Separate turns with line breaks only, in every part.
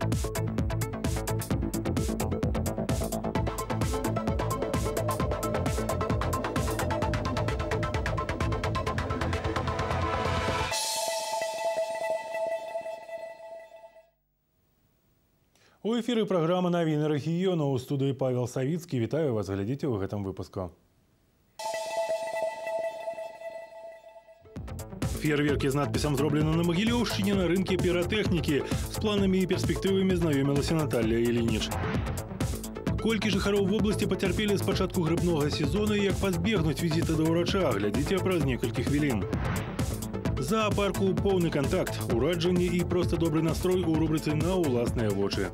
У эфіры праграма «Навіны рэгіёну». У студыі Павел Савіцкі. Вітаю вас, глядзіце ў гэтым выпуску. Фейерверкі з надпісам зроблены на Магілёўшчыне на рынке піратэхнікі. З планамі і перспектывамі знаёмілася Наталья Ілініч. Колькі жыхароў вобласці пацярпелі з пачатку грыбнога сезона і як пазбегнуць візіта да ўрача, глядзіце праз некалькі хвілін. Зоопарку поўны контакт, ураджанне і проста добры настрой у рубрыцы «На ўласныя вочы».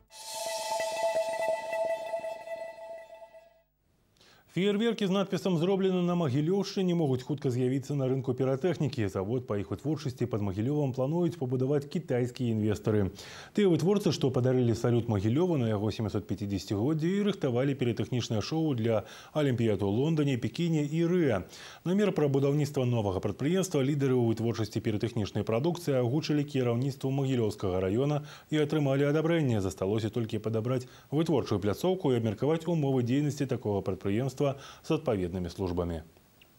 Фейерверкі з надпісам зроблены на Магілёўшчыне могуць хутка з'явіцца на рынку піратэхнікі. Завод па іх вытворчасці пад Магілёвам плануюць пабудаваць кітайскія інвестары. Тыя вытворцы, што падарылі салют Магілёва на яго 750-годдзе і рыхтавалі піратэхнічнае шоу для Алімпіяд у Лондоне, Пекіне і Рыа. Намер пра будаўніцтва новага прадпрыемства лідары ў вытворчасці піратэхнічнай прадукцыі агучылі кіраўніцтву Магілёўскага раёна і атрымалі адабрэнне. Засталося толькі падабраць вытворчую пляцоўку і абмеркаваць умовы дзейнасці такога прадпрыемства с адпаведнымі службамі.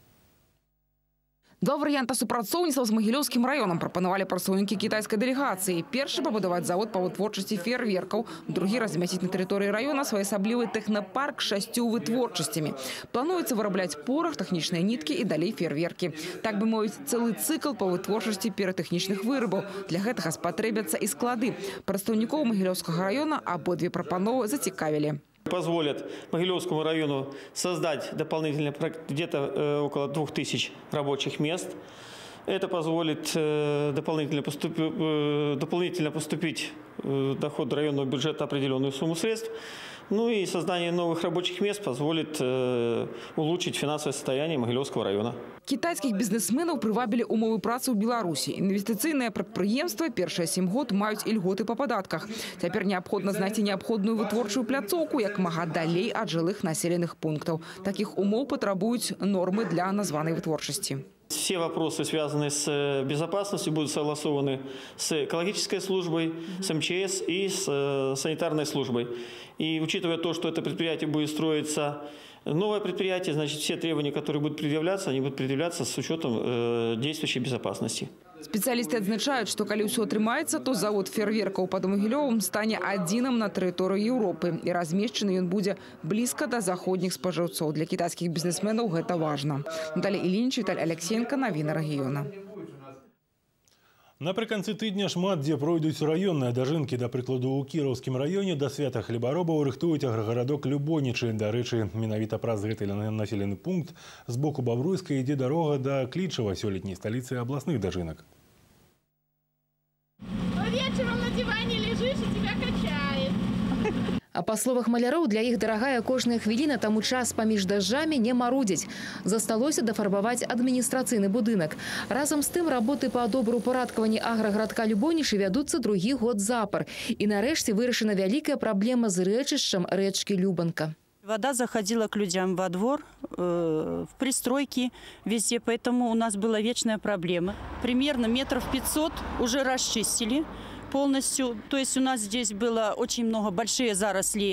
Два варыянта супрацоўніцтва з Магілёўскім раёнам прапанавалі прадстаўнікі кітайскай дэлегацыі. Першы – пабудаваць завод па вытворчасці фейерверкаў, другі – размясціць на тэрыторыі раёна своеасаблівы тэхнапарк з 6 вытворчасцямі. Плануецца вырабляць порах, тэхнічныя ніткі і далей фейерверкі. Так бы мовіць, цэлы цыкл па вытворчасці піратэхнічных вырабаў. Для гэтага спатрэбяцца і склады. Прадстаўнікоў Магілёўскага раёна абодве прапановы зацікавілі.
Позволят Могилевскому району создать дополнительно где-то около 2000 рабочих мест. Это позволит дополнительно поступить в доход районного бюджета определенную сумму средств. Ну и создание новых рабочих мест позволит улучшить финансовое состояние Могилевского района.
Китайских бизнесменов привабили умовы працы ў Беларусі. Інвестыцыйныя прадпрыемствы першыя 7 год маюць ільготы па падатках. Цяпер неабходна знайсці неабходную вытворчую пляцоўку як мага далей ад жылых населеных пунктаў. Такіх умоў патрабуюць нормы для названай вытворчасці.
Все вопросы, связанные с безопасностью, будут согласованы с экологической службой, с МЧС и с санитарной службой. И учитывая то, что это предприятие будет строиться, новое предприятие, значит, все требования, которые будут предъявляться, они будут предъявляться с учетом действующей безопасности.
Специалисты отзначают, что калі ўсё атрымаецца, то завод фейерверкаў пад Магілёвам стане адзіным на тэрыторыі Еўропы. І размешчаны ён будзе блізка да заходніх спажыўцоў. Для кітайскіх бізнесменаў гэта важна. Наталья Ілініч, Віталь Алексеенко, Навіны рэгіёна.
Напрыканцы тыдня шмат дзе пройдуць раённыя дажынкі. Да прыкладу, у Кіроўскім раёне да свята хлебаробаў рыхтуюць аграгарадок Любонічы. Дарэчы, менавіта праз гэты населены пункт з боку Бавруйскай ідзе дарога да Клічава, сёлетняй сталіцы абласных дажынак.
Вечером на диване лежишь и тебя качает.
А па словах маляроў, для іх дарагая кожная хвіліна, таму час паміж дажджамі не марудзіць. Засталося дафарбаваць адміністрацыйны будынак. Разам з тым, работы па добраўпарадкаванні аграгарадка Любонішы вядуцца другі год запар. І нарэшце вырашана вялікая праблема з рэчышчам рэчкі Любанка.
Вода заходила к людям во двор, в пристройки, везде, поэтому у нас была вечная проблема. Примерно 500 метров уже расчистили полностью. То есть у нас здесь было очень много, большие заросли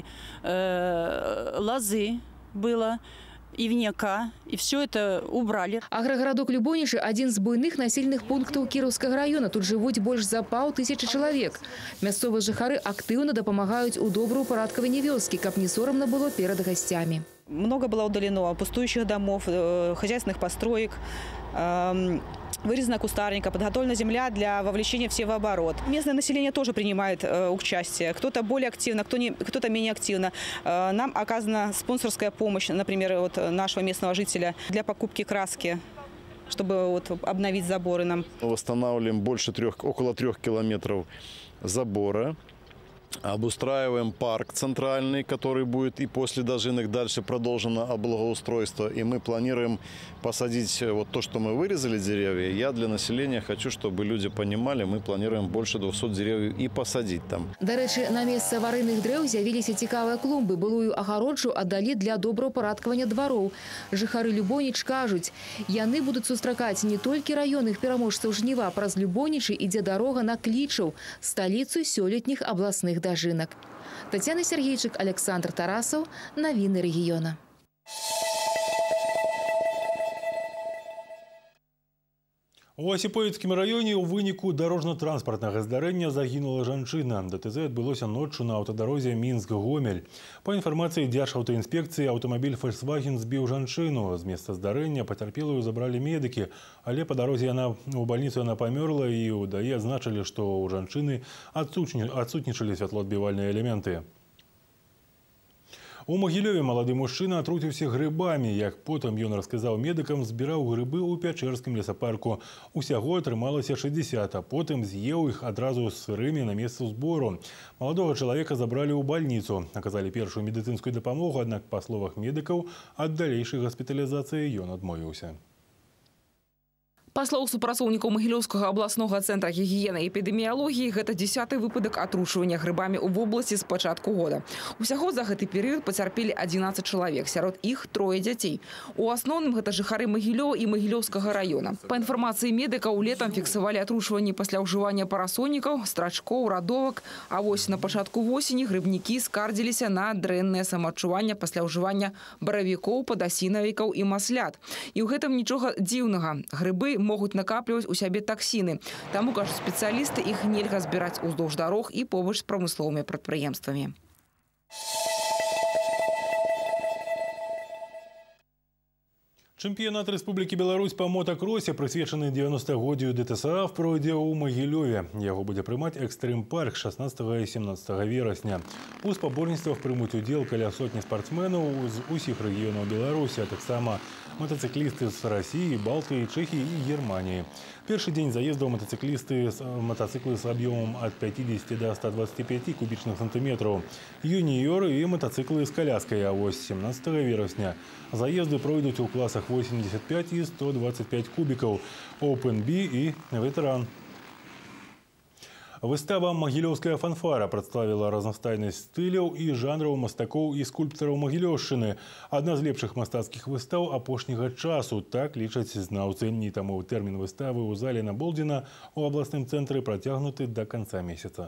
лозы было, ивняка, и все это убрали.
Аграгарадок Любонішы – один з буйных населеных пунктаў Кіроўскага района. Тут жывуць больш за 500 чалавек. Мясцовыя жыхары актыўна дапамагаюць у добраўпарадкаванні вёскі, каб не сорамна было перад гасцямі.
Много было удалено пустующих домов, хозяйственных построек, вырезана кустарника, подготовлена земля для вовлечения всех в оборот. Местное население тоже принимает участие. Кто-то более активно, кто-то менее активно. Нам оказана спонсорская помощь, например, от нашего местного жителя для покупки краски, чтобы вот обновить заборы нам.
Восстанавливаем около 3 километров забора. Обустраиваем парк центральный, который будет и после Дожинок дальше продолжено благоустройство. И мы планируем посадить вот то, что мы вырезали деревья. Я для населения хочу, чтобы люди понимали, мы планируем больше 200 деревьев и посадить там.
До речі, на месцы аварийных дрэў з'явіліся цікавыя клумбы. Былую агароджу аддалі для добраўпарадкавання двароў. Жыхары Любоніч кажуць, яны будуць сустракаць не толькі раённых пераможцаў жніва, праз Любонічы ідзе дарога на Клічаў, сталіцу сёлетніх абласных дажынак. Татьяна Сергейчык, Александр Тарасов. Навіны рэгіёна.
У Асіпоўскім раёне ў выніку дарожна-транспартнага здарэння загінула жанчына. ДТЗ адбылося ноччу на аўтадарозе Мінск-Гомель. Па інфармацыі Дзяржаўтаінспекцыі, аўтамабіль Volkswagen збіў жанчыну. З месца здарэння пацярпелую забралі медыкі, але па дарозе у бальніцу яна памёрла, і ў ДАІ адзначылі, што ў жанчыны адсутнічалі святлоадбівальныя элементы. У Магілёве малады мужчына атруціўся грыбамі. Як потым ён расказаў медыкам, збіраў грыбы ў Пячэрскім лесапарку. Усяго атрымалася 60, а потым з'еў іх адразу сырымі на месцы збору. Маладога чалавека забралі ў бальніцу. Аказалі першую медыцынскую дапамогу, аднак, па словах медыкаў, ад далейшай гаспіталізацыі ён адмовіўся.
Па словах супрацоўнікаў Магілёўскага абласнога цэнтра гігіены і эпідэміялогіі, гэта 10-й выпадак атручвання грыбамі ў вобласці з пачатку года. Усяго за гэты перыяд пацярпелі 11 чалавек, сярод іх 3 дзяцей. У асноўным гэта жыхары Магілёва і Магілёўскага раёна. Па інфармацыі медыкаў, летам фіксавалі атручванні пасля ўжывання парасонікаў, страчкоў, радовак, а вось на пачатку восені грыбнікі скардзіліся на дрэннае самаадчуванне пасля ўжывання баравікоў, падасінавікаў і маслят. І ў гэтым нічога дзіўнага. Грыбы могуць накапліваць у сябе таксіны. Таму, кажуць спецыялісты, іх нельга збіраць уздоўж дарог і побач з прамысловымі прадпрыемствамі.
Чэмпіянат Рэспублікі Беларусь па мотакросе, прысвечаны 90-годдзю ДТСА, пройдзе ў Магілёве. Яго будзе прымаць экстрым-парк 16 і 17 верасня. У спаборніцтвах прымуць удзел каля сотні спартсменаў з усіх рэгіёнаў Беларусі, а таксама мотоциклисты з России, Балтии, Чехии и Германии. Першы дзень заездаў мотоциклы с объемом от 50 до 125 кубічных сантиметров. Юниоры и мотоциклы с коляской. А вось 17 верасня заезды пройдуць у классах 85 и 125 кубиков, Open B и ветеран. Выстава «Магілёўская фанфара» прадставіла разнастайнасць стыляў і жанраў мастакоў і скульптараў Магілёўшчыны. Адна з лепшых мастацкіх выстаў апошняга часу, так лічаць знаўцы. І таму тэрмін выставы ў зале на Болдзіна у абласным цэнтры працягнуты до конца месяца.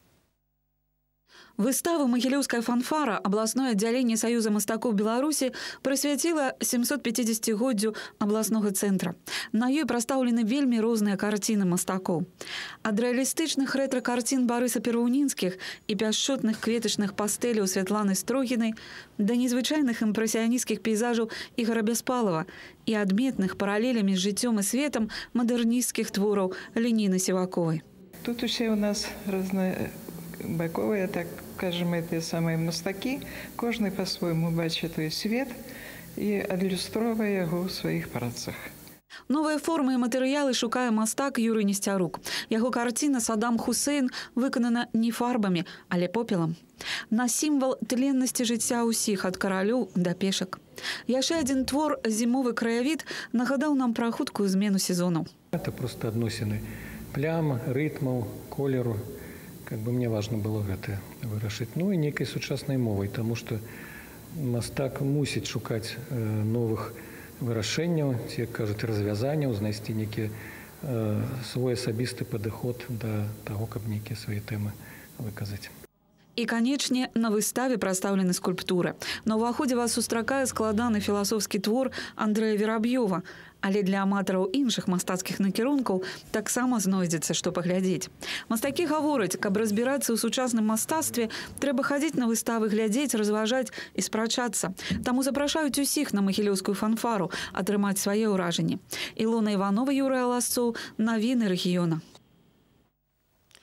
Выставу «Магілёўская фанфара» областное отделение Союза мастакоў Беларуси прысвяціла 750-годдзю областного центра. На ёй прадстаўлены вельмі розныя карціны мастакоў. Ад рэалістычных рэтра-карцін Барыса Пераўнінскіх і пяшчотных кветачных пастэляў Святланы Строгінай да незвычайных імпрэсіянісцкіх пейзажаў Ігора Бяспалава і адметных паралелямі з жыццём і светам мадэрнісцкіх твораў Леніны Сіваковай.
Тут усе у нас разнобаковые, так скажем, эти самые мастаки. Кожны по-своему бачит той свет и адлюстровывая его в своих працах.
Новыя формы і матэрыялы шукае мастак Юрый Несцярук. Яго карціна «Саддам Хусейн» выканана не фарбамі, але попелам. На сімвал тленнасці жыцця ўсіх, ад каралёў да пешак. Яшчэ адзін твор «Зімовы краявід» нагадаў нам пра хуткую змену сезонаў.
Это просто адносіны плям, рытмаў, колеру. Как бы мне важно было гэта вырашыць. Ну і некай сучаснай мовай, тому што мастак мусіць шукаць новых вырашэнняў, ці, кажуць, развязанняў, знайсці некі свой асабісты падыход да таго, каб нейкія свае тэмы выказаць.
І, канечне, на выставе прадстаўлены скульптуры. На ўваходзе вас сустракае складаны філасофскі твор Андрэя Вераб'ёва. Але для аматараў іншых мастацкіх накірункаў таксама знойдзецца, што паглядзець. Мастакі гавораць, каб разбірацца ў сучасным мастацтве, трэба хадзіць на выставы, глядзець, разважаць і спрачацца. Таму запрашаюць усіх на Магілёўскую фанфару атрымаць свае ўражанні. Ілона Іванова, Юрый Аласцоў, навіны рэгіёна.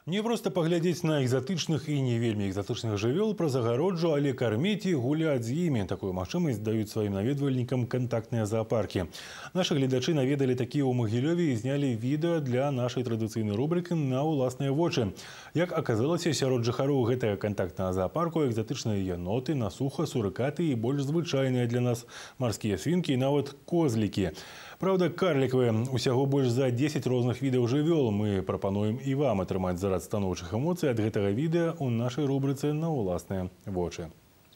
Не проста паглядзець на экзатычных і не вельмі экзатычных жывёл праз агароджу, але карміць і гуляць з імі. Такую магчымасць даюць сваім наведвальнікам кантактныя зоапаркі. Нашы гледачы наведалі такія ў Магілёве і знялі відэо для нашай традыцыйнай рубрыкі «На ўласныя вочы». Як аказалася, сярод жыхароў гэтага кантактнага зоапарку экзатычныя еноты, насуха, сурыкаты і больш звычайныя для нас марскія свінкі і нават козлікі. Правда, карлікавыя. Усяго больш за 10 розных відаў жывёл. Мы прапануем і вам атрымаць зарад станоўчых эмоцый ад гэтага відэа ў нашай рубрыцы «На ўласныя вочы».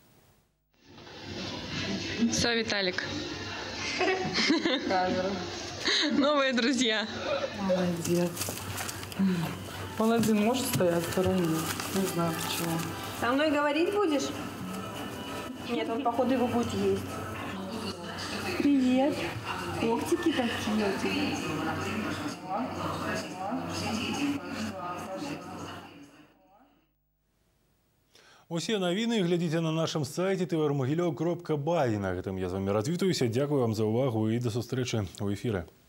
Все, Виталик. Новые друзья.
Молодец. Он один может стоять в стороне? Не знаю почему.
Со мной говорить будешь? Нет, он, походу, его будет есть. Привет. Когтики такие у тебя.
Усе навіны глядзіце на нашым сайце tvr.mogilев.by. На гэтым я з вами развітаюся. Дзякую вам за ўвагу і да сустрэчы ў эфіры.